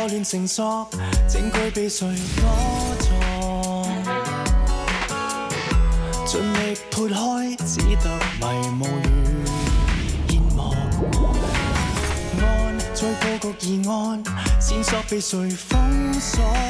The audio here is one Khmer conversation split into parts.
亂成索，證據被誰攞錯？盡力撥開，只得迷霧與煙幕。案再佈局疑案，線索被誰封鎖？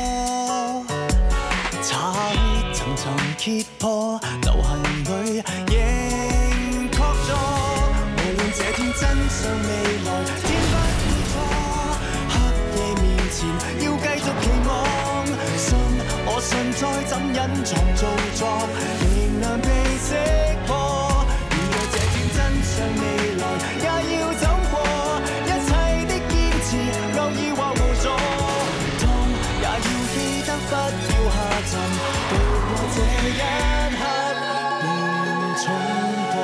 查血層層揭破，流行裏仍確鑿。無論這天真相未來，天不會錯。黑夜面前要繼續期望，信我信再怎隱藏造作，仍能被識破。如若這天真相未來，也要走過一切的堅持，偶爾或無助，痛也要記得不要下沉，渡過這一刻便重播。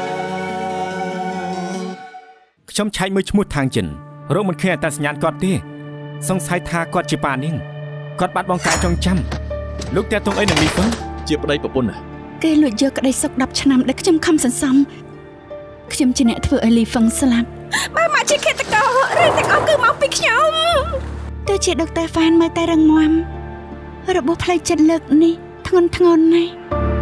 ខ្ញុំឆែកមើលឈ្មោះທາງចិនរកមិនឃើញអត្តសញ្ញាណគាត់ទេសង្ស័យថាគាត់ជាប៉ានាងគាត់បាត់បង់ការចងចាំលោកតាតុងអីនឹងលីហ្វឹងជាប្តីប្រពន្ធគេលួចយកក្តីសុខ10ឆ្នាំដែលខ្ញុំខំសន្សំខ្ញុំជាអ្នកធ្វើឲ្យលីហ្វឹងស្លាប់បើមកជាឃាតកររឿងទាំងអស់គឺមកពីខ្ញុំទោះជាដុកទ័រហ្វានមើលតែរឹងមាំរបួសផ្លូវចិត្តលើកនេះធ្ងន់ធ្ងរណាស់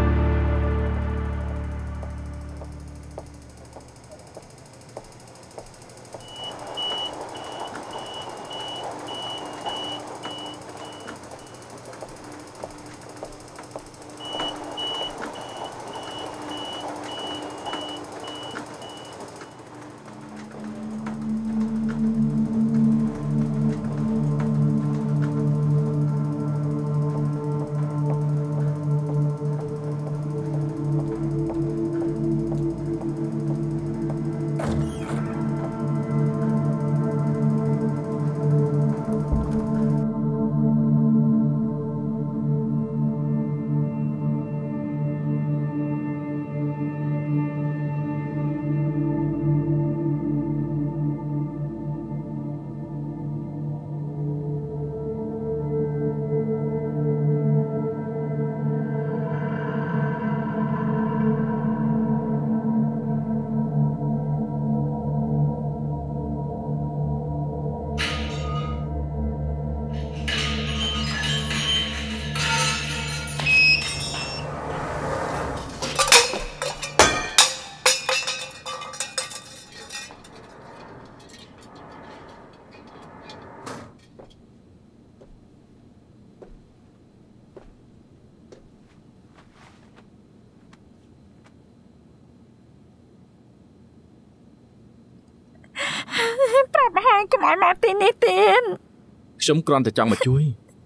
កុំឲ្យមកទីនេះទៀតខ្ញុំគ្រាន់តែចង់មកជួយ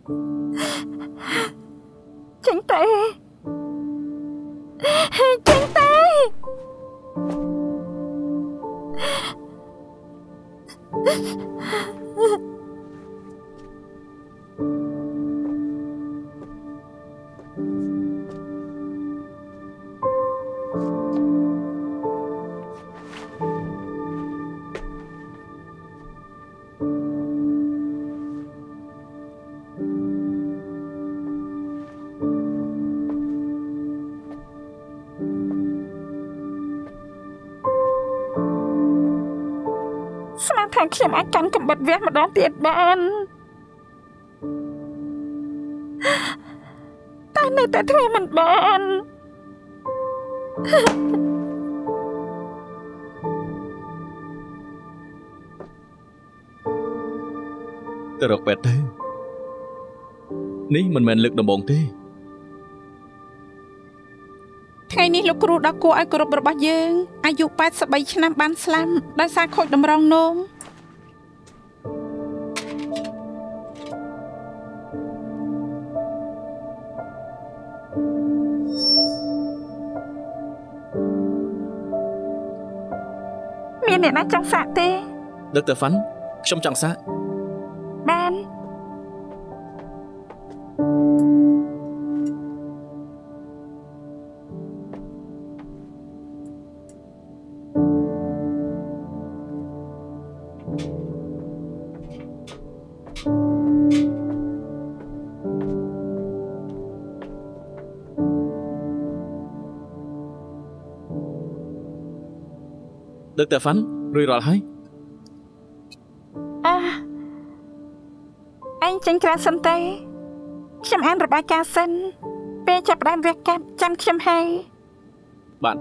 ចេញទៅចេញទៅស្មានថាខ្ញុំអាចកាន់កំបិតវះម្ដងទៀតបានតែនៅតែធ្វើមិនបានទៅរកពេទ្យទៅនេះមិនមែនលើកដំបូងទេថ្ងៃនេះលោកគ្រូដ៏គួរឲ្យគោរពរបស់យើងអាយុ83ឆ្នាំបានស្លាប់ដោយសារខូចតម្រងនោមមានអ្នកណាចង់សាកទេដុកទ័រហ្វាន់ខ្ញុំចង់សាកបានដឹកតែហ្វាន់រួចរាល់ហើយ anh tranh ra sân tâyខ្ញុំអានរបាយការណ៍សិនពេលចាប់ផ្ដើមវគ្គកាប់ចាំខ្ញុំហើយបាទ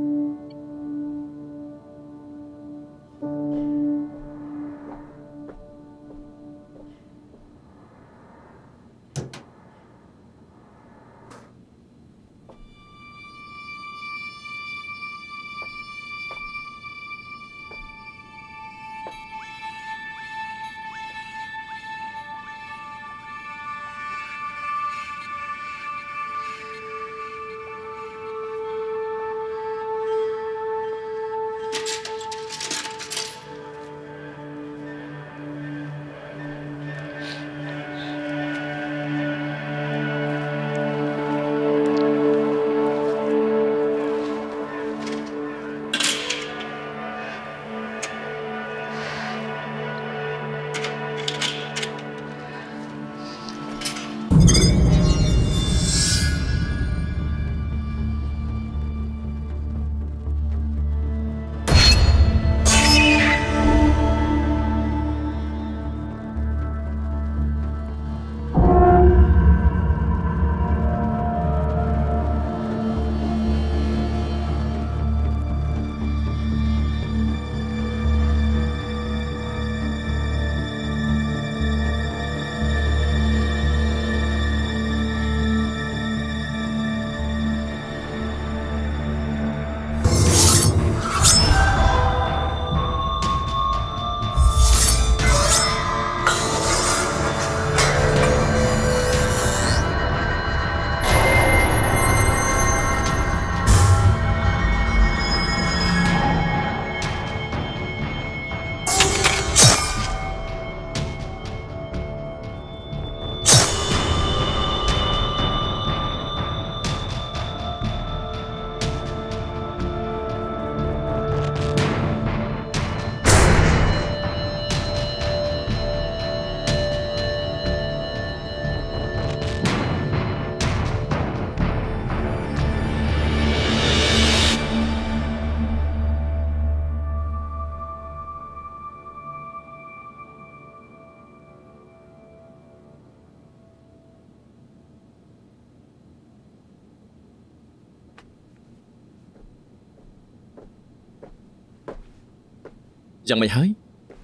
យ៉ាងមិនហើយ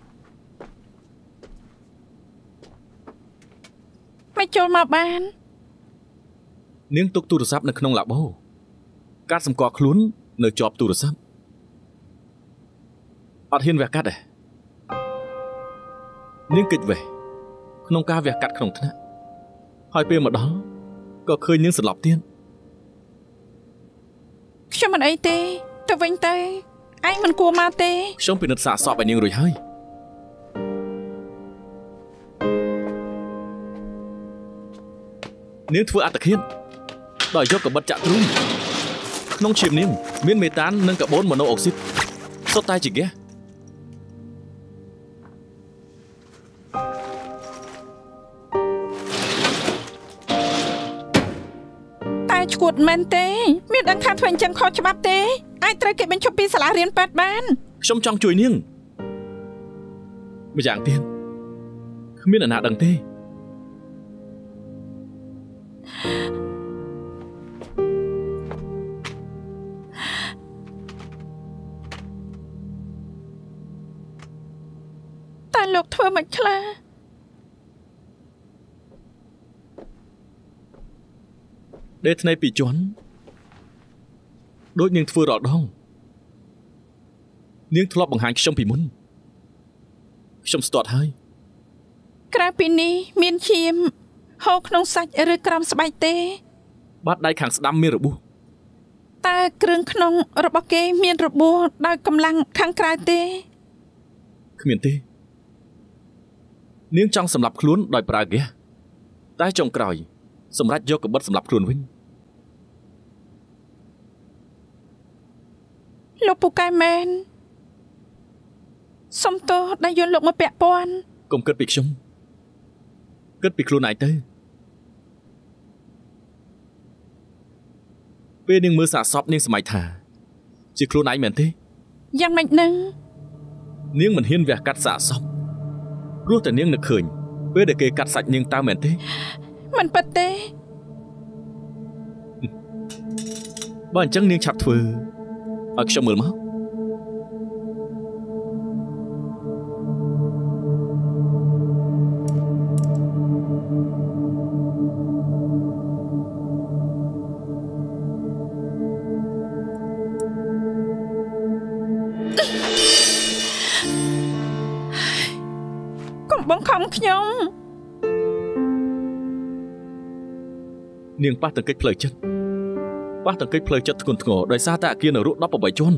មិនចូលមកបាននាងទុកទូរស័ព្ទនៅក្នុងឡាបូកាត់សម្គាល់ខ្លួននៅជាប់ទូរស័ព្ទអត់ហ៊ានវះកាត់ទេនាងគិតវេះក្នុងការវះកាត់ក្នុងថ្នាក់ហើយពេលមកដល់ក៏ឃើញនាងសន្លប់ទៀតខ្ញុំមិនអីទេទៅវិញទៅឯងមិនគួរមកទេខ្ញុំពិនិត្យសាកសពឲ្យនាងរួចហើយនាងធ្វើអត្តឃាតដោយយកកបិតចាក់ទ្រូងក្នុងឈាមនាងមានមេតាននិងកាបូនម៉ូណូអុកស៊ីតសុទ្ធតែជាហ្គាសតែឈួតមែនទេមានដឹងថាធ្វើអញ្ចឹងខុសច្បាប់ទេអាចត្រូវគេបញ្ឈប់ពីសាលារៀនពេទ្យបានខ្ញុំចង់ជួយនាងម្យ៉ាងទៀតគ្មានអ្នកណាដឹងទេតែលោកធ្វើមិនខ្លះដេកថ្នេរពីជន់ដូចនាងធ្វើរាល់ដងនាងធ្លាប់បង្ហាញខ្ញុំពីមុនខ្ញុំស្ទាត់ហើយក្រៅពីនេះមានឈាមហូរក្នុងសាច់ឬក្រោមស្បែកទេបាតដៃខាងស្ដាំមានរបួសតើគ្រឿងក្នុងរបស់គេមានរបួសដោយកម្លាំងខាងក្រៅទេគ្មានទេនាងចង់សម្លាប់ខ្លួនដោយប្រើហ្គាសតែចុងក្រោយសម្រាប់យកកបិតសម្លាប់ខ្លួនវិញលោកពូកែមែនសុំទោសដែលយកលោកមកពាក់ព័ន្ធកុំគិតពីខ្ញុំគិតពីខ្លួនឯងទៅពេលនាងមើលសាកសពនាងសម័យថាជាខ្លួនឯងមែនទេយ៉ាងម៉េចនឹងនាងមិនហ៊ានវះកាត់សាកសពព្រោះតែនាងនឹកឃើញពេលដែលគេកាត់សាច់នាងតើមែនទេមិនប៉ិតទេបើអញ្ចឹងនាងឆាប់ធ្វើឲ្យខ្ញុំមើលមកបង្ខំខ្ញុំនាងប៉ះទង្គិចផ្លូវចិត្តធ្ងន់ធ្ងរដោយសារតែអគារនៅរក18ជាន់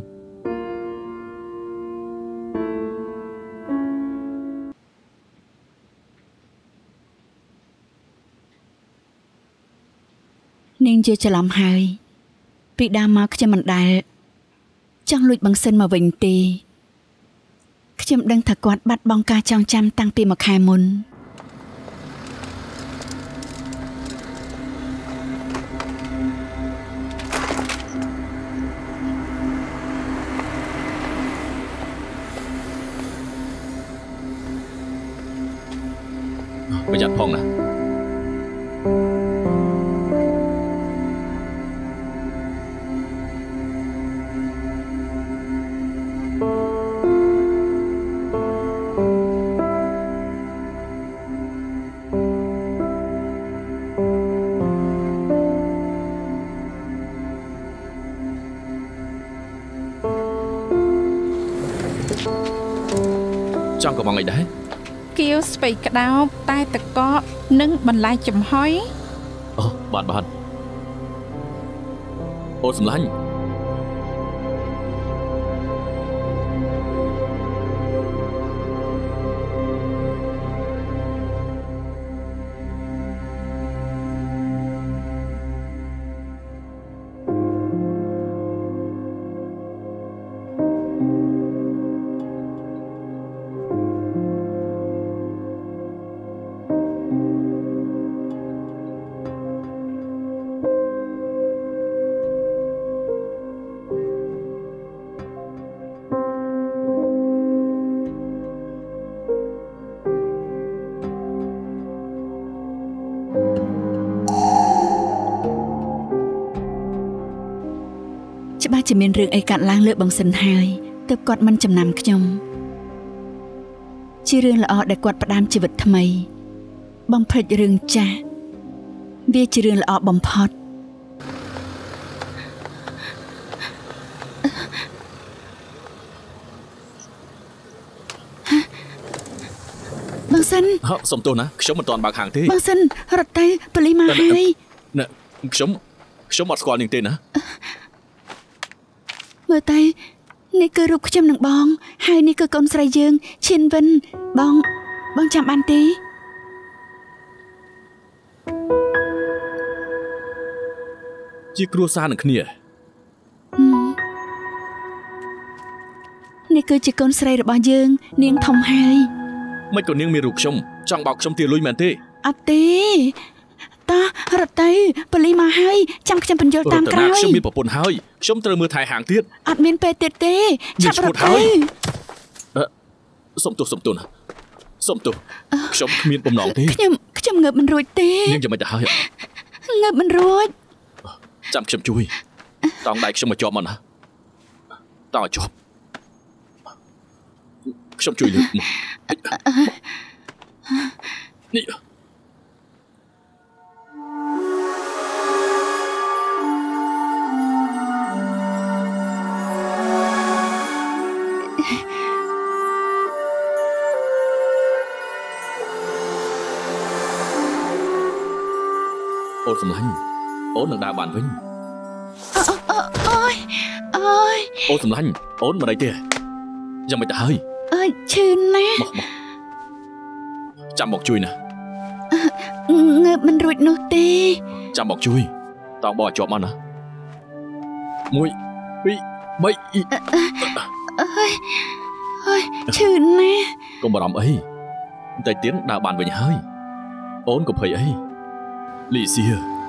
នាងជាច្រឡំហើយពីដើមមកខ្ញុំមិនដែលចង់លួចបង្សិនមកវិញទេខ្ញុំដឹងថាគាត់បាត់បង់ការចងចាំតាំងពីមួយខែមុនប្រយ័ត្នផងណាចង់កំងអីដែរគៀវស្ពៃក្តោបតែតកកនិងបន្លែចំហុយអូបានអូនសម្លាញ់ច្បាស់ជាមានរឿងអីកាត់ឡើងលើបងសិនហើយទើបគាត់មិនចំណាំខ្ញុំជារឿងល្អដែលគាត់ផ្ដាំជីវិតថ្មីបំភ្លេចរឿងចាស់វាជារឿងល្អបំផុតបងសិនសុំទោសណាខ្ញុំមិនទាន់បើកហាងទេបងសិនរត់ទៅប៉ូលីសមកហើយណាខ្ញុំអត់ស្គាល់នាងទេណាមើលទៅនេះគឺរូបខ្ញុំនឹងបងហើយនេះគឺកូនស្រីយើងឈិនវិនបងចាំបានទេជាគ្រួសារនឹងគ្នានេះគឺជាកូនស្រីរបស់យើងនាងធំហើយមិនក៏នាងមានរូបខ្ញុំចង់បោកខ្ញុំទាលុយមែនទេអត់ទេតោះរត់ទៅប៉ូលីសមកហើយចាំខ្ញុំបញ្យល់តាមក្រោយខ្ញុំមានប្រពន្ធហើយខ្ញុំត្រូវមើលថែហាងទៀតអត់មានពេលទៀតទេឆាប់រត់ទៅសុំទោសណាសុំទោសខ្ញុំគ្មានបំណងទេខ្ញុំងើបមិនរួចទេនាងយ៉ាងម៉េចទៅហើយងើបមិនរួចចាំខ្ញុំជួយតង់ដៃខ្ញុំមកជាប់មកណាតង់ឲ្យជាប់ខ្ញុំជួយលើកមកនេះអូនសម្លាញ់អូននឹងដើរបានវិញអូយអូនសម្លាញ់អូនមិនអីទេយ៉ាងម៉េចទៅហើយឈឺណាស់ចាំមកជួយណាងើបមិនរួចនោះទេចាំមកជួយតោះបោះជាប់មកណា1 2 3 ឈឺណាស់កុំបារម្ភអីតែទៀតដើរបានវិញហើយអូនកុំភ័យអីលីសៀ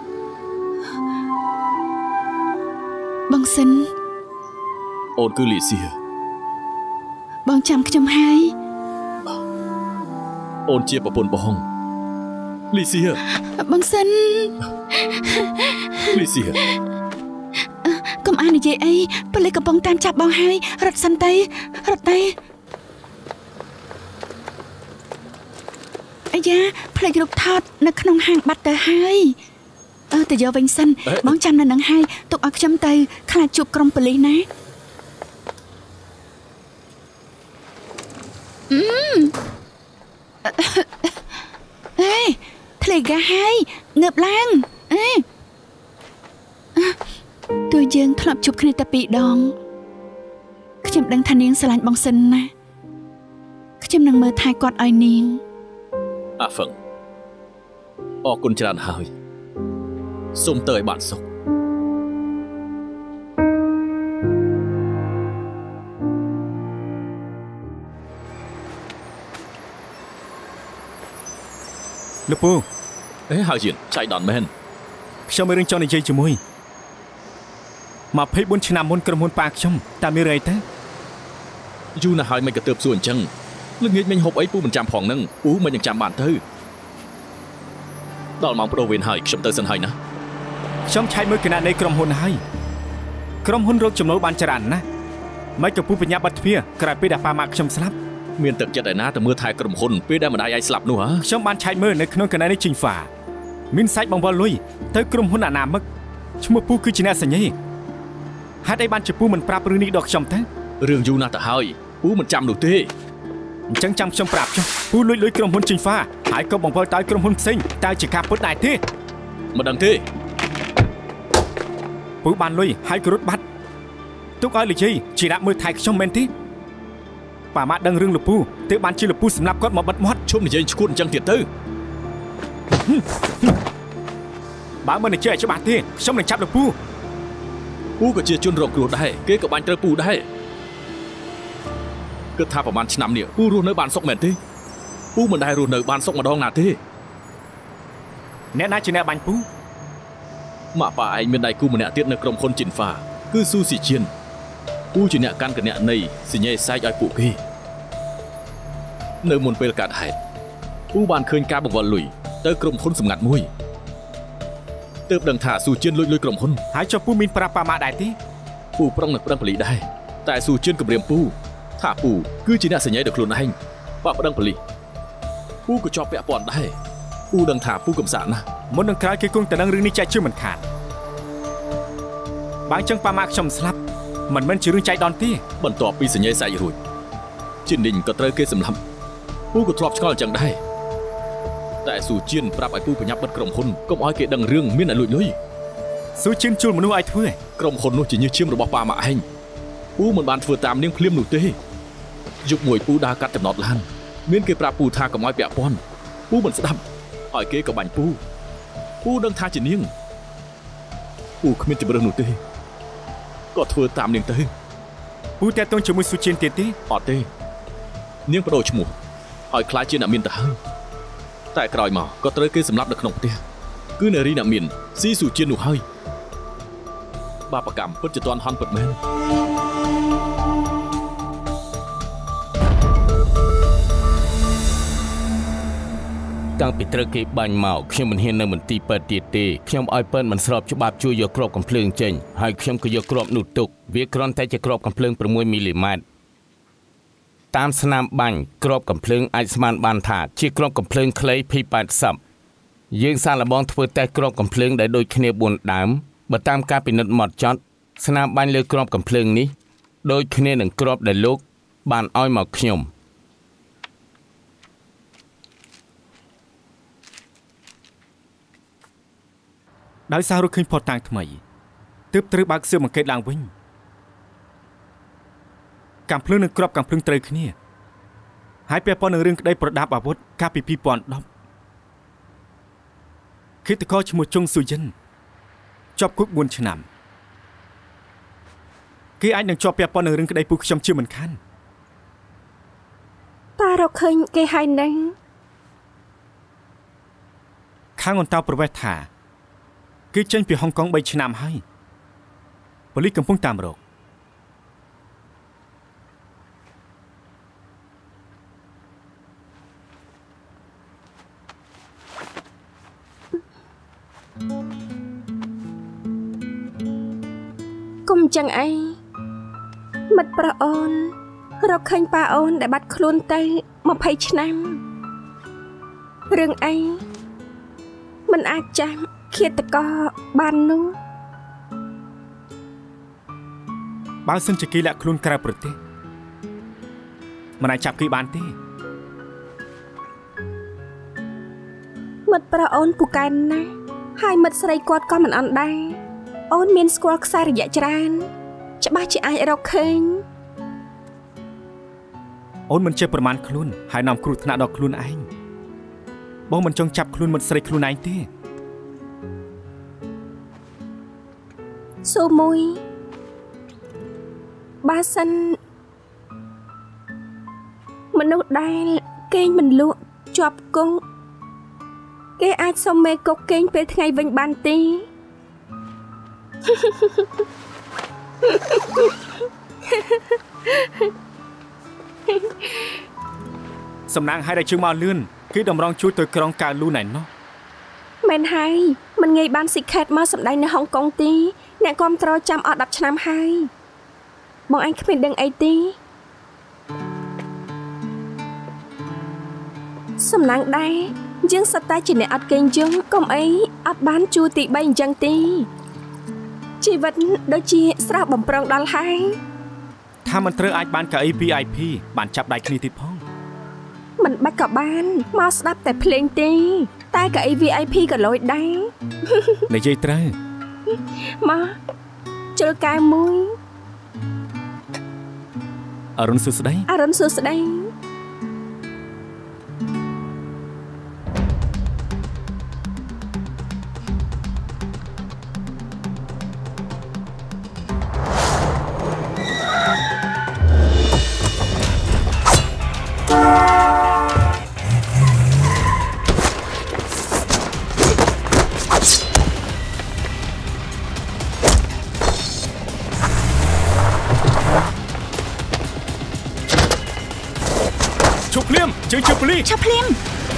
បងសិនអូនគឺលីសៀបងចាំខ្ញុំហើយអូនជាប្រពន្ធបងលីសៀបងសិនលីសៀកុំអាននិយាយអីប៉ូលីសកំពុងតាមចាប់បងហើយរត់សិនទៅរត់ទៅអាយ៉ាផ្លេចរូបថតនៅក្នុងហាងបាត់ទៅហើយទៅយកវិញសិនបងចាំនៅនឹងហើយទុកឲ្យខ្ញុំទៅខ្លាចជួបក្រុមប៉ូលីសណាអេធ្លេកាហើយងើបឡើងទោះយើងធ្លាប់ជួបគ្នាតែ2 ដងខ្ញុំដឹងថានាងស្រឡាញ់បងសិនណាខ្ញុំនឹងមើលថែគាត់ឲ្យនាងអាហ្វឹងអរគុណច្រើនហើយសូមទៅឲ្យបានសុខលោកពូហើយជិនចៃដន្យមែនខ្ញុំមានរឿងចង់និយាយជាមួយ24ឆ្នាំមុនក្រុមហ៊ុនប៉ាខ្ញុំតែមានអីទៅយូរណាស់ហើយមិនក៏ទៅសួរអញ្ចឹងល្ងាចមិញហូបអីពូមិនចាំផងហ្នឹងពូមិននឹងចាំបានទៅដល់ម៉ោងប្ដូរវេនហើយខ្ញុំទៅសិនហើយណាខ្ញុំឆែកមើលគណៈនៃក្រុមហ៊ុនហើយក្រុមហ៊ុនរកចំណូលបានច្រើនណាស់មិនក៏ពូបញ្ញាបត្រទ្វាក្រោយពេលដែលប៉ាម៉ាក់ខ្ញុំស្លាប់មានទឹកចិត្តឯណាទៅមើលថែក្រុមហ៊ុនពេលដែលម្ដាយឯងស្លាប់នោះហ៎ខ្ញុំបានឆែកមើលនៅក្នុងគណៈនៃជីងហ្វាមានសាច់បង្វិលលុយទៅក្រុមហ៊ុនអាណាមឹកឈ្មោះពូគឺជាអ្នកសញ្ញេហេតុអីបានជាពូមិនប្រាប់រឿងនេះដល់ខ្ញុំទៅរឿងយូរណាស់ទៅហើយពូមិនចាំនោះទេអញ្ចឹងចាំខ្ញុំប្រាប់ចុះពូលួចក្រុមហ៊ុនជីងហ្វាហើយក៏បង្វិលទៅក្រុមហ៊ុនផ្សេងតើជាការពិតដែរទេមិនដឹងទេពូបានលុយហើយក៏រត់បាត់ទុកឲ្យលីជីជាដាក់មើលថែខ្ញុំមែនទេប៉ាម៉ាក់ដឹងរឿងលពូទើបបានជាលពូសម្រាប់គាត់មកបិទមាត់ឈប់និយាយឈួតអញ្ចឹងទៀតទៅបើមិននិយាយឲ្យច្បាស់ទេខ្ញុំនឹងចាប់លពូពូក៏ជាជនរងគ្រោះដែរគេក៏បាញ់ត្រូវពូដែរគិតថាប្រហែលឆ្នាំនេះពូរស់នៅបានសុខមែនទេពូមិនដែលរស់នៅបានសុខម្ដងណាទេអ្នកណាជាអ្នកបាញ់ពូម៉ាក់ប៉ាឯងមានដៃគូម្នាក់ទៀតនៅក្រុមហ៊ុនជីនហ្វាគឺស៊ូស៊ីជៀនពូជាអ្នកកាន់គណនៃសញ្ញេសែកឲ្យពួកគេនៅមុនពេលកើតហេតុពូបានឃើញការបង្វិលលុយទៅក្រុមហ៊ុនសម្ងាត់មួយទើបដឹងថាស៊ូជៀនលួចលុយក្រុមហ៊ុនហើយចុះពូមានប្រាប់ប៉ាម៉ាក់ដែរទេពូប្រឹងនឹងប្រឹងប៉ូលីសដែរតែស៊ូជៀនគម្រាមពូថាពូគឺជាអ្នកសញ្ញេដោយខ្លួនឯងប៉ាប្តឹងប៉ូលីសពូក៏ជាប់ពាក់ព័ន្ធដែរពូដឹងថាពូកំសាកណាស់មុននឹងក្រោយគេគង់តែនឹងរឿងនេះចែកជឿមិនខាតបើអញ្ចឹងប៉ាម៉ាក់ខ្ញុំស្លាប់មិនមែនជារឿងចៃដន្យទេបន្ទាប់ពីសញ្ញេសែករួចជីននីងក៏ត្រូវគេសម្លាប់ពូក៏ធ្លាប់ឆ្ងល់អញ្ចឹងដែរតែស៊ូជៀនប្រាប់ឲ្យពូបញ្ញាប់បិទក្រុមហ៊ុនកុំឲ្យគេដឹងរឿងមានអ្នកលួចលុយស៊ូជៀនជួលមនុស្សឲ្យធ្វើក្រុមហ៊ុននោះជាញើសឈាមរបស់ប៉ាម៉ាក់ឯងពូមិនបានធ្វើតាមនាងភ្លាមនោះទេយប់មួយពូដើរកាត់ចំណតឡានមានគេប្រាប់ពូថាកុំឲ្យពាក់ព័ន្ធពូមិនស្ដាប់ហើយគេក៏បាញ់ពូដឹងថាជានាងពូគ្មានជំរឿននោះទេក៏ធ្វើតាមនាងទៅពូតែតូនជាមួយស៊ូជៀនទៀតទេអត់ទេនាងបដូរឈ្មោះហើយខ្លាចជាអ្នកមានទៅហើយតែក្រោយមកក៏ត្រូវគេសម្លាប់នៅក្នុងផ្ទះគឺនារីអ្នកមានស៊ីស៊ូជៀននោះហើយបាបកម្មពិតជាទាន់ហន់ពិតមែនតាំងពីត្រូវគេបាញ់មកខ្ញុំមិនហ៊ាននៅមន្ទីរពេទ្យទៀតទេខ្ញុំឲ្យពេទ្យមិនស្របច្បាប់ជួយយកគ្រាប់កាំភ្លើងចេញហើយខ្ញុំក៏យកគ្រាប់នោះទុកវាគ្រាន់តែជាគ្រាប់កាំភ្លើង6 មីលីម៉ែត្រតាមស្នាមបាញ់គ្រាប់កាំភ្លើងអាចស្មានបានថាជាគ្រាប់កាំភ្លើងខ្លី P80 យើងសាកល្បងធ្វើតេស្តគ្រាប់កាំភ្លើងដែលដូចគ្នា4ដើមបើតាមការពិនិត្យហ្មត់ចត់ស្នាមបាញ់លើគ្រាប់កាំភ្លើងនេះដូចគ្នានឹងគ្រាប់ដែលលោកបានឲ្យមកខ្ញុំដោយសាររកឃើញផុតតាំងថ្មីទើបត្រូវបើកស៊ើបអង្កេតឡើងវិញកាំភ្លើងនិងគ្រាប់កាំភ្លើងត្រូវគ្នាហើយពាក់ព័ន្ធនឹងរឿងក្តីប្រដាប់អាវុធកាលពី2010ឃាតករឈ្មោះជុងស៊ូយិនជាប់គុក4 ឆ្នាំគេអាចនឹងជាប់ពាក់ព័ន្ធនឹងរឿងក្តីពូខ្ញុំជឿមិនខានតារកឃើញគេហើយនឹងខាងអន្តោប្រវេសន៍ថាគេចេញពីហុងកុង3 ឆ្នាំហើយប៉ូលីសកំពុងតាមរកកុំចឹងអីមិត្តប្រុសអូនរកឃើញប៉ាអូនដែលបាត់ខ្លួនទៅ20ឆ្នាំរឿងអីមិនអាចចាំឃាតករបាននោះបើសិនជាគេលាក់ខ្លួនក្រៅប្រទេសមិនអាចចាប់គេបានទេមិត្តប្រុសអូនពូកែនណាស់ហើយមិត្តស្រីគាត់ក៏មិនអន់ដែរអូនមានស្គាល់ខ្សែរយៈច្រើនច្បាស់ជាអាចរកឃើញអូនមិនចេះប្រមាណខ្លួនហើយនាំគ្រោះថ្នាក់ដល់ខ្លួនឯងបងមិនចង់ចាប់ខ្លួនមិត្តស្រីខ្លួនឯងទេសូមួយបើសិនមនុស្សដែលគេងមិនលក់ជាប់គង់គេអាចសុំមេគុកគេងពេលថ្ងៃវិញបានទេសំណាងឲ្យតែជើងមកលឿនគេតម្រង់ជួយទៅក្រុងកាលូណែណោះមែនហើយមិនងាយបានស៊ីខេតមកសម្ដែងនៅហុងកុងទេអ្នកគាំទ្រចាំអស់10ឆ្នាំហើយបងឯងគ្មានដឹងអីទេសំណាងដែរយើងសត្វតែជាអ្នកអត់កេងយងកុំអីអត់បានជួទី3អញ្ចឹងទេជីវិតដូចជាស្រស់បំប្រងដល់ហើយថាមិនត្រូវអាចបានកៅអី VIP បានចាប់ដៃគ្នាទៀតផងមិនបាច់ក៏បានមកស្ដាប់តែភ្លេងទេតែកៅអី VIP ក៏លួយដែរនិយាយត្រូវមកជលកែមួយអរុនសួស្ដីអរុនសួស្ដីជើងជើងប៉ូលីសឆាប់ភ្លាម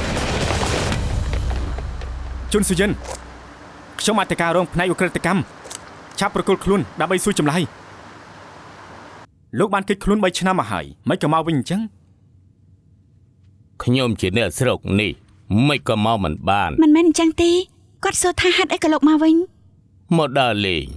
ជុនសុយិនខ្ញុំអធិការរងផ្នែកអ ுக ្រិតកម្មឆាប់ប្រគល់ខ្លួនដើម្បីសួរចម្លើយលោកបានគេចខ្លួន3ឆ្នាំមកហើយមិនក៏មកវិញអញ្ចឹងខ្ញុំជាអ្នកស្រុកនេះមិនក៏មកមិនបានមិនមែនអញ្ចឹងទេគាត់សួរថាហេតុអីក៏លោកមកវិញមកដើរលេង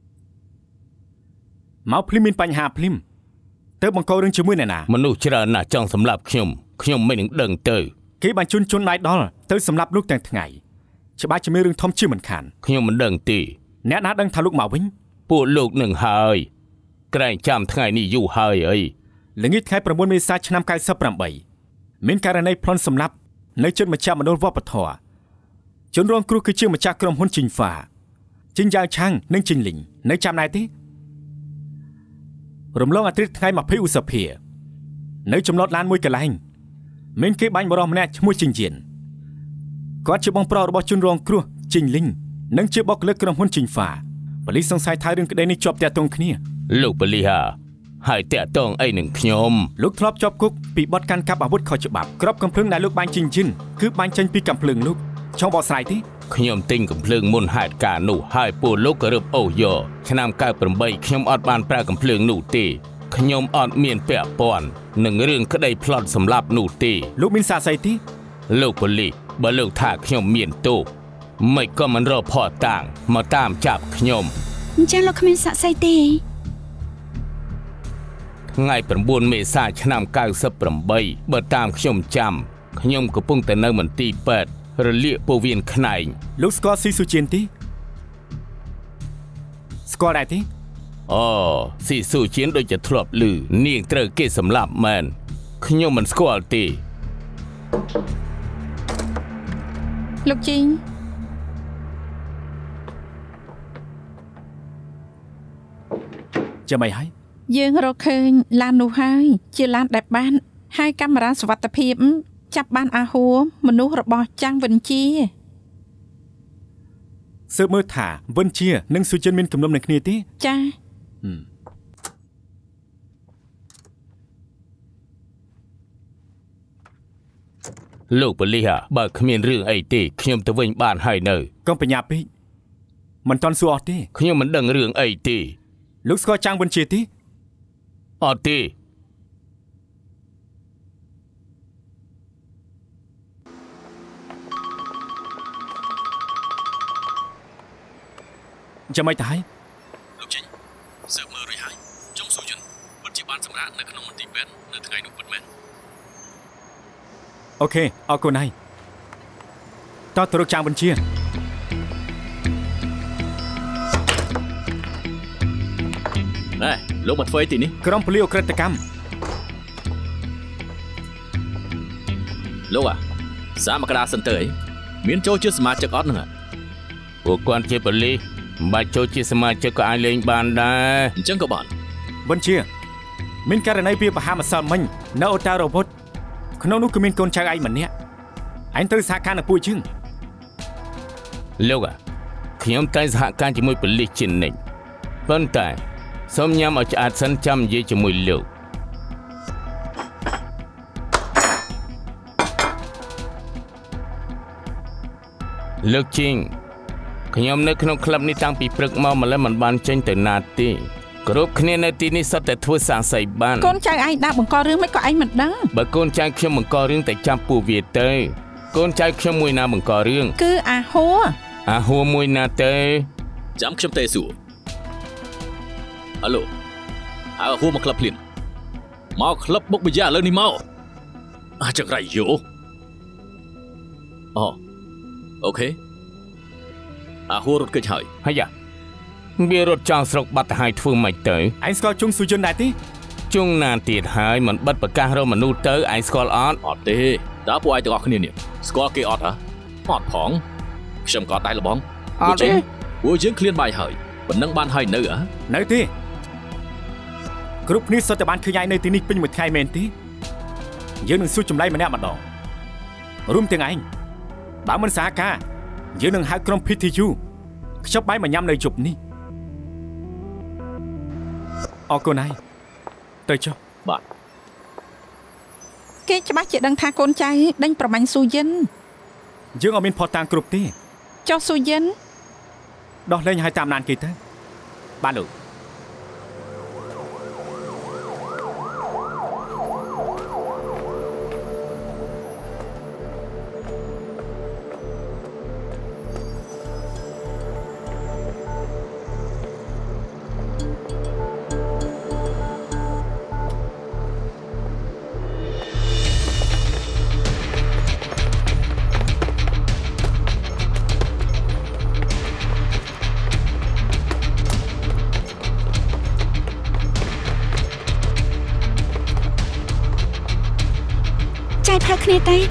មកភ្លាមមានបញ្ហាភ្លាមទៅបង្ករឿងជាមួយអ្នកណាមនុស្សច្រើនណាស់ចង់សម្លាប់ខ្ញុំមិននឹងដឹងទៅគេបានជន់ដៃដល់ទៅសម្លាប់លោកទាំងថ្ងៃច្បាស់ជាមានរឿងធំជាមិនខានខ្ញុំមិនដឹងទេអ្នកណាដឹងថាលោកមកវិញពួកលោកនឹងហើយក្រែងចាំថ្ងៃនេះយូរហើយអីល្ងាចថ្ងៃ9មេសាឆ្នាំ98មានករណីប្លន់សម្លាប់នៅជិតម្ចាស់មណ្ឌលវប្បធម៌ជនរងគ្រោះគឺជាម្ចាស់ក្រុមហ៊ុនជីងហ្វាជីងយ៉ាវឆាងនិងជីងលីងនៅចាំដែរទេរំលងអាទិត្យថ្ងៃ20ឧសភានៅចំណតឡានមួយកន្លែងមានគេបាញ់បរិះម្នាក់ឈ្មោះជីងយៀនគាត់ជាបងប្រុសរបស់ជនរងគ្រោះជីងលីងនិងជាបុគ្គលិកក្រុមហ៊ុនជីងហ្វាប៉ូលីសសង្ស័យថារឿងក្តីនេះជាប់តាក់ទងគ្នាលោកប៉ូលីសហើយតាក់ទងអីនឹងខ្ញុំលោកធ្លាប់ជាប់គុកពីបទកាន់កាប់អាវុធខុសច្បាប់ក្របកំភ្លើងដែលលោកបាញ់ជីងយៀនគឺបាញ់ចេញពីកំភ្លើងលោកចង់បកស្រាយទេខ្ញុំទិញកំភ្លើងមុនហេតុការណ៍នោះហើយពួកលោកក៏រឹបអូសយកឆ្នាំ98ខ្ញុំអត់បានប្រើកំភ្លើងនោះទេខ្ញុំអត់មានពាក់ព័ន្ធនឹងរឿងក្តីប្លន់សម្លាប់នោះទេលោកមានសារស្អីទេលោកប៉ូលីសបើលោកថាខ្ញុំមានទោសមិនក៏មិនរកភ័ស្តុតាងមកតាមចាប់ខ្ញុំអញ្ចឹងលោកគ្មានសាក់សីទេថ្ងៃ9មេសាឆ្នាំ98បើតាមខ្ញុំចាំខ្ញុំកំពុងតែនៅមន្ទីរពេទ្យរលាកពោះវៀនខ្នែងលោកស្គាល់ស៊ីស៊ូជៀនទេស្គាល់ដែរទេអូស៊ីស៊ូជៀនដូចជាធ្លាប់ឮនាងត្រូវគេសម្លាប់មែនខ្ញុំមិនស្គាល់ទេលោកជីងចាំអីហើយយើងរកឃើញឡាននោះហើយជាឡានដែលបានហើយកាមេរ៉ាសុវត្ថិភាពចាប់បានអាហួរមនុស្សរបស់ចាំងវិនជាស៊ើបមើលថាវិនជានិងស៊ូជិនមានគំនុំនឹងគ្នាទេចាលោកប៉ូលីសបើគ្មានរឿងអីទេខ្ញុំទៅវិញបានហើយនៅកុំបញ្ញាពេកមិនតន់សួរអស់ទេខ្ញុំមិនដឹងរឿងអីទេលោកស្គាល់ចាំងវិនជាទេអត់ទេចាំមិនទៅហើយលោកចេញសើបមើលរួចហើយចុងស៊ូយិនពិតជាបានសម្រាប់នៅក្នុងមន្ទីរពេទ្យនៅថ្ងៃនោះពិតមែនអូខេអរគុណហើយតើទៅរកចាំងវិនជាលោកមកធ្វើអីទីនេះក្រុមពលិអក្រិតកម្មលោកសាមកដាសិនទៅអីមានចូលជាសមាជិកអត់ហ្នឹងពួកគាត់ជាពលិមិនបាច់ចូលជាសមាជិកក៏អាចលេងបានដែរអញ្ចឹងក៏បានវិនជាមានករណីពីបហាម្សិលមិញនៅអូតារ៉ូវុតក្នុងនោះគឺមានកូនចៅឯងម្នាក់ឯងត្រូវសហការនឹងពួកជឹងលោកខ្ញុំតែសហការជាមួយប៉ូលីសជានិច្ចប៉ុន្តែសូមញ៉ាំឲ្យឆ្អែតសិនចាំនិយាយជាមួយលោកជីងខ្ញុំនៅក្នុងក្លឹបនេះតាំងពីព្រឹកមកម្ល៉េះមិនបានចេញទៅណាទេគ្រប់គ្នានៅទីនេះសុទ្ធតែធ្វើសាស័យបានកូនចៅឯងដាក់បង្ករឿងមិនក៏ឯងមិនដឹងបើកូនចៅខ្ញុំបង្ករឿងតែចាប់ពួកវាទៅកូនចៅខ្ញុំមួយណាបង្ករឿងគឺអាហួរមួយណាទៅចាំខ្ញុំទេសួរហៅឡូអាហួរមកក្លឹបភ្លាមមកក្លឹបបុកបិយាឥឡូវនេះមកអាចក្រៃយោអូខេអាហួររត់គេចហើយវារត់ចោលស្រុកបាត់ទៅហើយធ្វើម៉េចទៅឯងស្គាល់ជុងស៊ូយុនដែរទេជុងណាទៀតហើយមិនបិទប្រកាសរកមនុស្សទៅឯងស្គាល់អត់ទេតើពួកឯងទាំងអស់គ្នានេះស្គាល់គេអត់ហ៎អត់ផងខ្ញុំក៏ដែរលបងអត់ទេពួកយើងឃ្លានបាយហើយប៉ុណ្ណឹងបានហើយនៅទេគ្រប់គ្នាសុទ្ធតែបានឃើញឯងនៅទីនេះពេញមួយថ្ងៃមែនទេយើងនឹងសួរចម្លើយម្នាក់ម្ដងរួមទាំងឯងបើមិនសហការយើងនឹងហៅក្រុម PTU ខ្ចប់បាយមកញ៉ាំនៅជប់នេះអរគុណហើយទៅចុះបាទគេច្បាស់ជាដឹងថាកូនចៅដេញប្រមាញ់ស៊ូយិនយើងអត់មានផុសតាំងគ្រប់ទេចុះស៊ូយិនដោះលែងឲ្យតាមដានគេទៅបាទលោកផ្លូវគ្នាទេ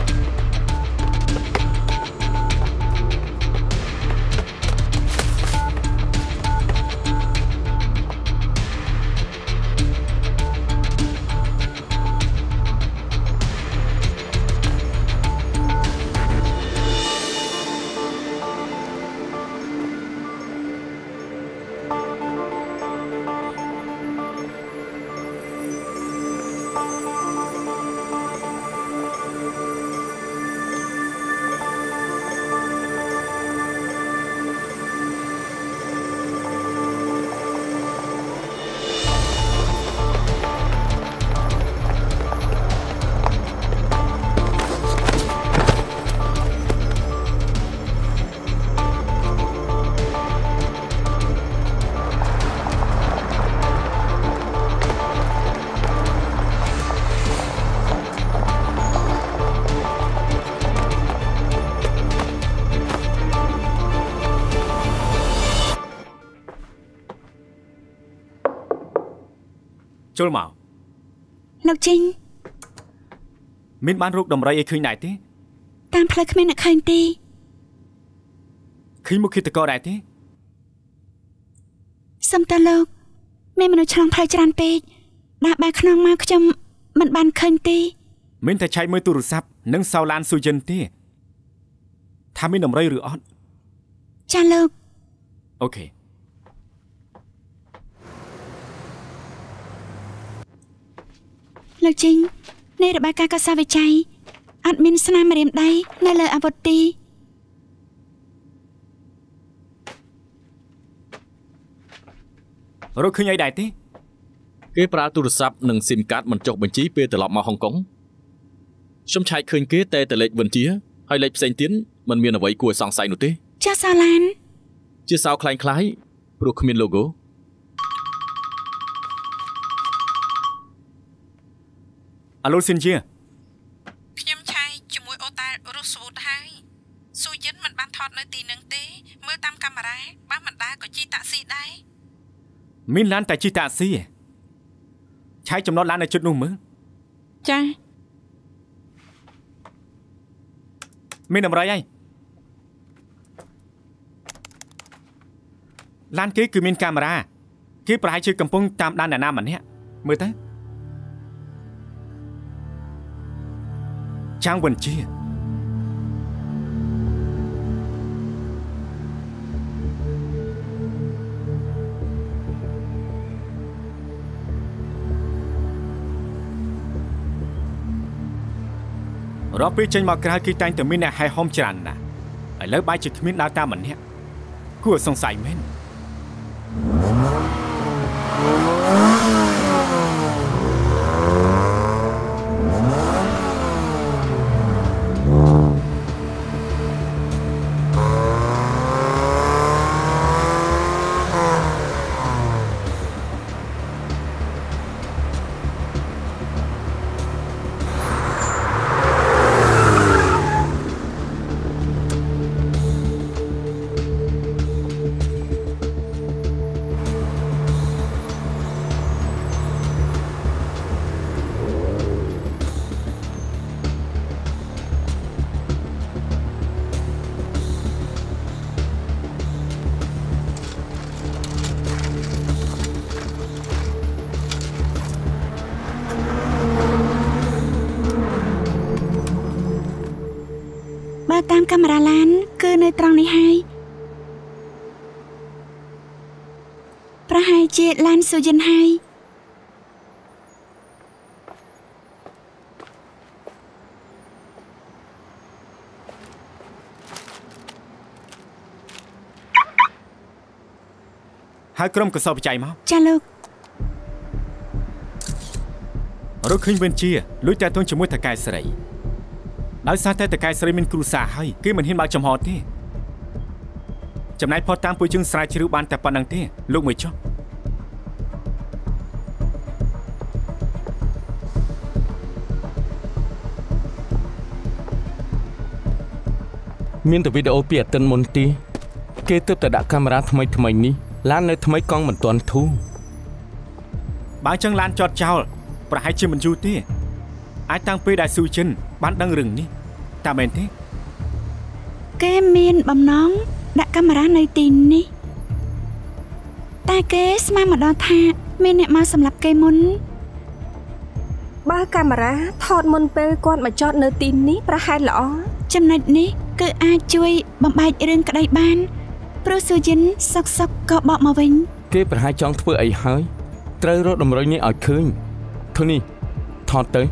ចូលមកលោកជីងមានបានរកដំរីឲ្យឃើញដែរទេតាមផ្លូវគ្មានអ្នកឃើញទេឃើញមុខឃាតករដែរទេសំតើលោកមានមនុស្សឆ្លងផ្លូវច្រើនពេកដាក់បែរខ្នងមកខ្ញុំមិនបានឃើញទេមានតែឆែកមើលទូរស័ព្ទនិងសោឡានស៊ូយិនទេថាមានដំរីឬអត់ចាលោកអូខេលោកជីងនៃរបាយការណ៍កាសាវិច័យអត់មានស្នាមម្រាមដៃនៅលើអាវុធទេរកឃើញអីដែរទេគេប្រើទូរស័ព្ទនិងស៊ីមកាតមិនចុះបញ្ជីពេលត្រឡប់មកហុងកុងខ្ញុំឆែកឃើញគេតែលេខវិនជាហើយលេខផ្សេងទៀតមិនមានអ្វីគួរឲ្យសង្ស័យនោះទេចាសសាឡានជាសោคล้ายៗព្រោះគ្មាន logo អាឡូស៊ីនជាខ្ញុំឆៃជាមួយអូតារូសវូតហើយស៊ូយិនមិនបានថតនៅទីនឹងទេមើលតាមកាមេរ៉ាបើមិនដែរក៏ជិះតាក់ស៊ីដែរមានឡានតែជិះតាក់ស៊ីឆៃចំណតឡាននៅជិតនោះមើលចាមានតម្រុយហើយឡានគេគឺមានកាមេរ៉ាគេប្រហែលជាកំពុងតាមដានអ្នកណាម្នាក់មើលទៅចាំងវិនជារកពេលចេញមកក្រៅគឺតែងតែមានអ្នកហែហុំច្រើនណាស់ឥឡូវបែរជាគ្មានដើរតាមម្នាក់គួរសង្ស័យមែនតាមកាមេរ៉ាឡានគឺនៅត្រង់នេះហើយប្រហែលជាឡានស៊ូយិនហើយហើយក្រុមកសោបបច្ច័យមកចាលោករកឃើញវិនជាលួចតែទងជាមួយតកែស្រីដោយសារតែតកែស្រីមានគ្រូសាហើយគេមិនហ៊ានបើកចំហទេចំណែកផតតាមពួកយើងស្រាវជ្រាវបានតែប៉ុណ្្នឹងទេលោកមួយចុះមានតែវីដេអូពីអតិនមុនទីគេទើបតែដាក់កាមេរ៉ាថ្មីនេះឡាននៅថ្មីកង់មិនទាន់ធូរបើចឹងឡានចតចោលប្រហែលជាមិនយូរទេអាចតាំងពីដែលស៊ូចិនបានដឹងរឿងនេះតែមែនទេគេមានបំណងដាក់កាមេរ៉ានៅទីនេះតែគេស្មានមកដល់ថាមានអ្នកមកសម្លាប់គេមុនបើកាមេរ៉ាថតមុនពេលគាត់មកចតនៅទីនេះប្រហែលល្អចំណុចនេះគឺអាចជួយបំបែករឿងក្តីបានព្រោះស៊ូយិនសុកក៏បកមកវិញគេប្រហែលចង់ធ្វើអីហើយត្រូវរកតម្រុយនេះឲ្យឃើញធូនេះថតទៅ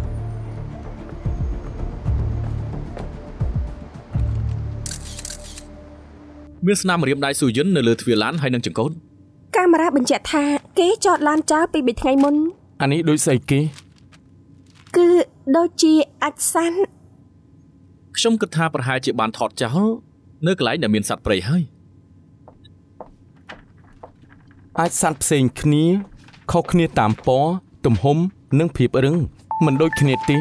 មានស្នាមរៀមដៃស៊ូយិននៅលើទ្វារឡានហើយនឹងចង្កូតកាមេរ៉ាបញ្ជាក់ថាគេចតឡានចោលពី3ថ្ងៃមុនអានេះដូចស្អីគេគឺដូចជាអាចសាន់ខ្ញុំគិតថាប្រហែលជាបានថតចោលនៅកន្លែងដែលមានសត្វព្រៃហើយអាចសត្វផ្សេងគ្នាខុសគ្នាតាមពណ៌ទំហំនិងភាពរឹងមិនដូចគ្នាទេ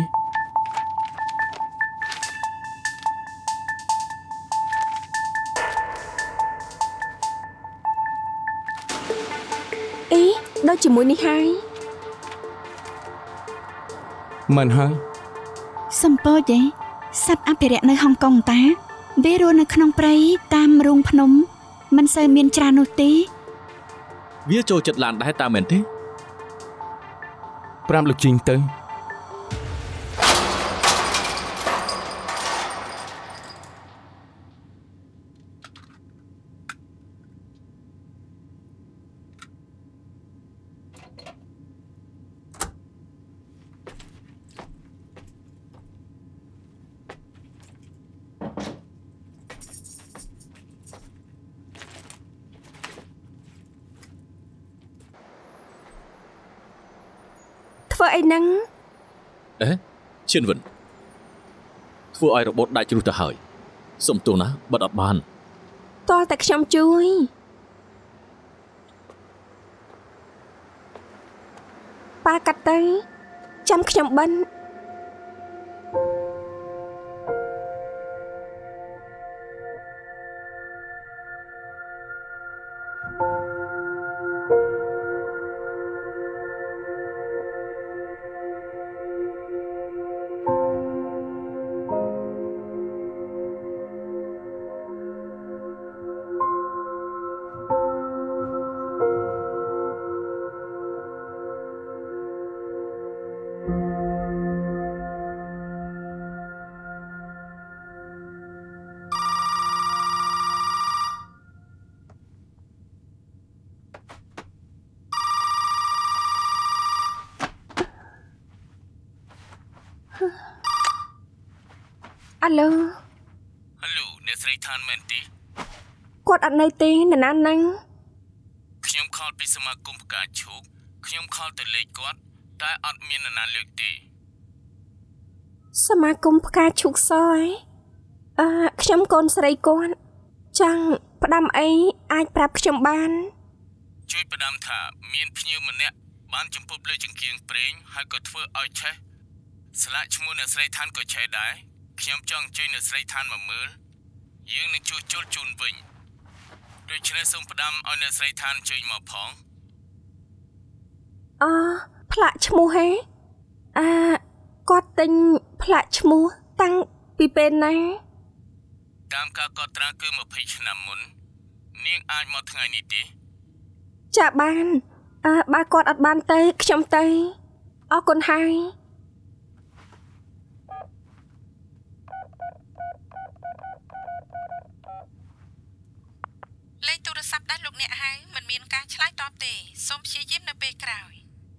ដូចជាមួយនេះហើយមិនហើយសំពោចទេសត្វអភិរក្សនៅហុងកុងតាវារស់នៅក្នុងព្រៃតាមរូងភ្នំមិនសូវមានច្រើននោះទេវាចូលចិត្តឡានដែរតើមែនទេប្រាប់លោកជីងទៅធ្វើអីហ្នឹងឈៀនវិនធ្វើឲ្យរបូតដាច់ជ្រុះទៅហើយសុំទោសណាបិទអត់បានតើតែខ្ញុំជួយប៉ាកាត់ទៅចាំខ្ញុំបិណ្ឌឡូអ្នកស្រីឋានមែនទេគាត់អត់នៅទេនរណាហ្នឹងខ្ញុំខលពីសមាគមផ្កាឈូកខ្ញុំខលទៅលេខគាត់តែអត់មាននរណាលើកទេសមាគមផ្កាឈូកសខ្ញុំកូនស្រីគាត់ចង់ផ្ដាំអីអាចប្រាប់ខ្ញុំបានជួយផ្ដាំថាមានភ្ញៀវម្នាក់បានចំពប់លើចង្គៀងប្រេងហើយក៏ធ្វើឲ្យឆេះស្លាកឈ្មោះអ្នកស្រីឋានក៏ឆេះដែរខ្ញុំចង់អញ្ជើញអ្នកស្រីឋានមកមើលយើងនឹងជួសជុលជូនវិញដូច្នេះសូមផ្ដាំឲ្យអ្នកស្រីឋានជួយមកផងផ្លាកឈ្មោះហេគាត់ទិញផ្លាកឈ្មោះតាំងពីពេលណាតាមការកត់ត្រាគឺ20ឆ្នាំមុននាងអាចមកថ្ងៃនេះទេចាបានបើគាត់អត់បានទៅខ្ញុំទៅអរគុណហើយលេខទូរស័ព្ទដែលលោកអ្នកហៅមិនមានការឆ្លើយតបទេសូមព្យាយាមនៅពេលក្រោយ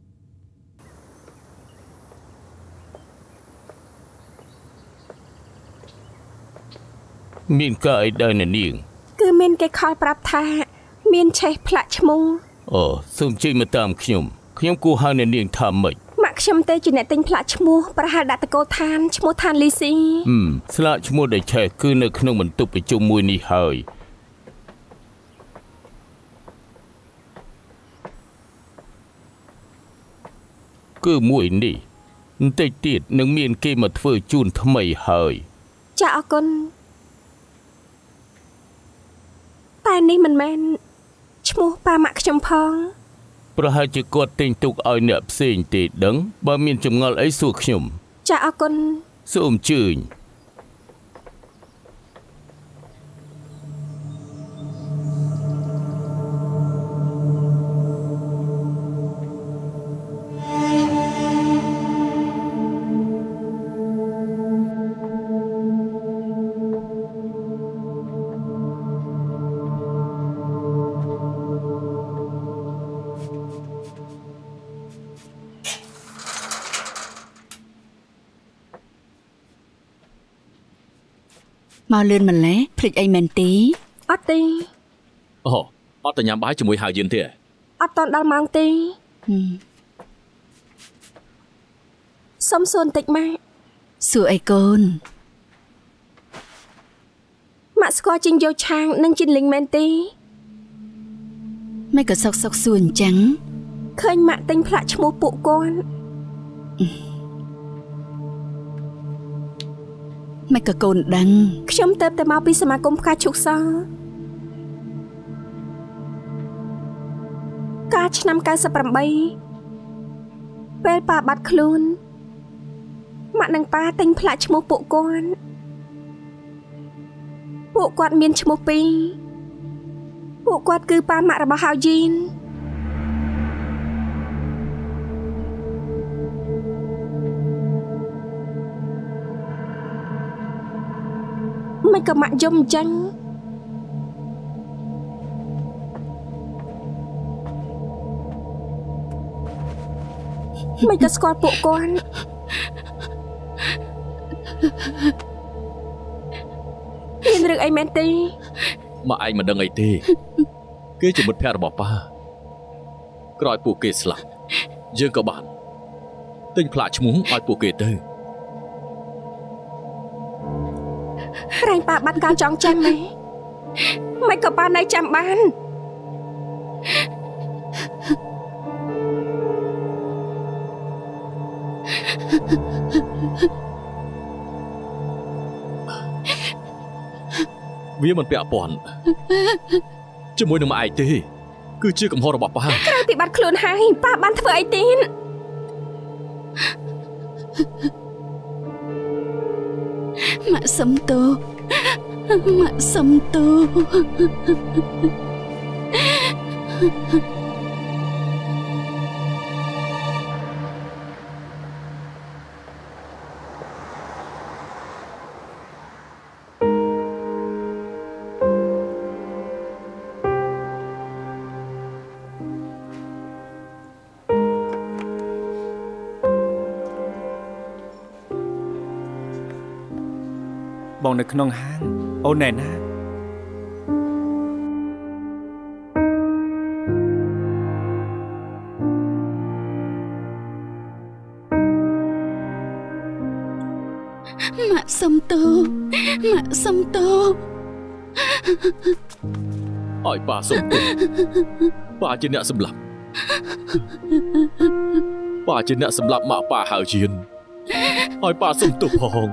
មានការអីដែរនាងគឺមានគេខលប្រាប់ថាមានឆេះផ្លាក់ឈ្មោះសូមជួយមកតាមខ្ញុំគួរហៅនាងថាម៉េចម៉ាក់ខ្ញុំទេជាអ្នកទិញផ្លាក់ឈ្មោះប្រហែលដាក់តកូលឋានឈ្មោះឋានលីស៊ីស្លាកឈ្មោះដែលឆេះគឺនៅក្នុងបន្ទប់ប្រជុំមួយនេះហើយគឺមួយនេះបន្តិចទៀតនឹងមានគេមកធ្វើជូនថ្មីហើយចាអរគុណតែនេះមិនមែនឈ្មោះប៉ាម៉ាក់ខ្ញុំផងប្រហែលជាគាត់ទិញទុកឲ្យអ្នកផ្សេងទេដឹងបើមានចម្ងល់អីសួរខ្ញុំចាអរគុណសូមអញ្ជើញមកលឿនម្លេះភ្លេចអីមែនទេអត់ទេអត់ទៅញ៉ាំបាយជាមួយហើយយឿនទេអត់តន់ដល់ម៉ោងទេសួរបន្តិចម៉ាក់សួរអីកូនម៉ាក់ស្គាល់ជីងយោឆាងនិងជីនលីងមែនទេមិនក៏សុកសួរអញ្ចឹងឃើញម៉ាក់ទិញផ្លាកឈ្មោះពួកគាត់មិនក៏កូនដឹងខ្ញុំទៅតែមកពីសមាគមផ្កាឈូកសកាលឆ្នាំ98ពេលប៉ាបាត់ខ្លួនម៉ាក់និងប៉ាទិញផ្លាកឈ្មោះពួកគាត់មានឈ្មោះពីរពួកគាត់គឺប៉ាម៉ាក់របស់ហៅយីនមិនក៏ម៉ាក់យំអញ្ចឹងមិនក៏ស្គាល់ពួកគាត់មានរឿងអីមែនទេម៉ាក់ឯងមិនដឹងអីទេគេជាមិត្តភក្តិរបស់ប៉ាក្រោយពួកគេស្លាប់យើងក៏បានទិញផ្លាកឈ្មោះឲ្យពួកគេទៅរែងប៉ាបាត់ការចងចាំហ៎មិនក៏ប៉ានៅចាំបានវាមិនពាក់ព័ន្ធជាមួយនឹងម៉ែឯងទេគឺជាកំហុសរបស់ប៉ាក្រៅពីបាត់ខ្លួនហើយប៉ាបានធ្វើអីទៀតម៉ាក់សំទោម៉ាក់សំទោបងនៅក្នុងហាងអូនណែណាម៉ាក់សំទោម៉ាក់សំទោឲ្យប៉ាសុំទោសប៉ាជាអ្នកសម្លាប់ប៉ាជាអ្នកសម្លាប់ម៉ាក់ប៉ាហៅជៀនឲ្យប៉ាសុំទោសផង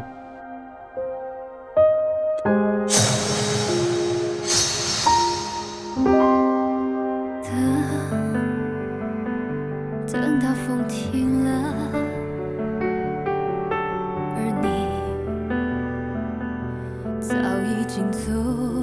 早已经走。